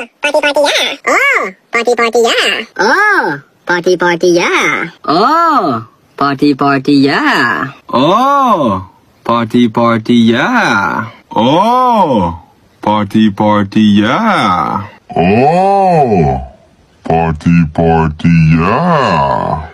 yeah. Oh, party party yeah. Oh, party party yeah. Oh, party party yeah. Oh, party party yeah. Oh, party party yeah.